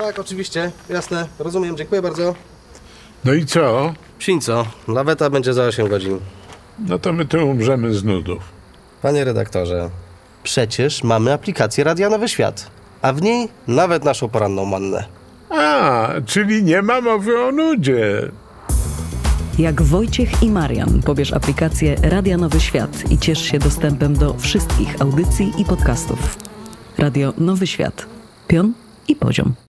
Tak, oczywiście, jasne, rozumiem, dziękuję bardzo. No i co? Świńco, laweta będzie za 8 godzin. No to my tu umrzemy z nudów. Panie redaktorze, przecież mamy aplikację Radia Nowy Świat, a w niej nawet naszą poranną mannę. A, czyli nie ma mowy o nudzie. Jak Wojciech i Marian pobierz aplikację Radia Nowy Świat i ciesz się dostępem do wszystkich audycji i podcastów. Radio Nowy Świat. Pion i poziom.